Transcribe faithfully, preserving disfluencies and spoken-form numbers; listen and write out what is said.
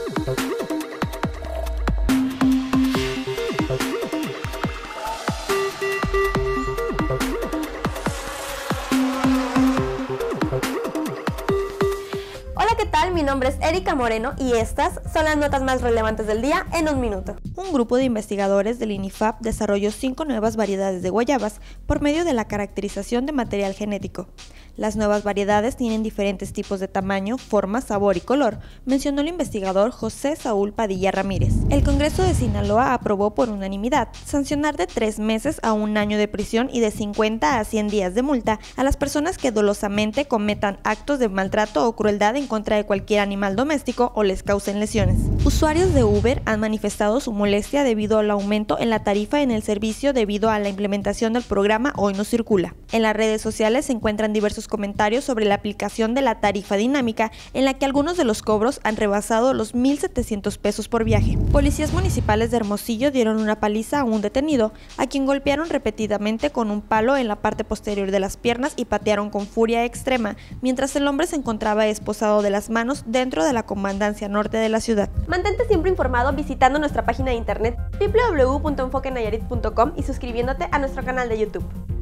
Hola, ¿qué tal? Mi nombre es Erika Moreno y estas son las notas más relevantes del día en un minuto. Un grupo de investigadores del INIFAP desarrolló cinco nuevas variedades de guayabas por medio de la caracterización de material genético. Las nuevas variedades tienen diferentes tipos de tamaño, forma, sabor y color, mencionó el investigador José Saúl Padilla Ramírez. El Congreso de Sinaloa aprobó por unanimidad sancionar de tres meses a un año de prisión y de cincuenta a cien días de multa a las personas que dolosamente cometan actos de maltrato o crueldad en contra de cualquier animal doméstico o les causen lesiones. Usuarios de Uber han manifestado su molestia debido al aumento en la tarifa en el servicio debido a la implementación del programa Hoy No Circula. En las redes sociales se encuentran diversos comentarios sobre la aplicación de la tarifa dinámica, en la que algunos de los cobros han rebasado los mil setecientos pesos por viaje. Policías municipales de Hermosillo dieron una paliza a un detenido, a quien golpearon repetidamente con un palo en la parte posterior de las piernas y patearon con furia extrema, mientras el hombre se encontraba esposado de las manos dentro de la comandancia norte de la ciudad. Mantente siempre informado visitando nuestra página de internet doble u doble u doble u punto enfoque nayarit punto com y suscribiéndote a nuestro canal de YouTube.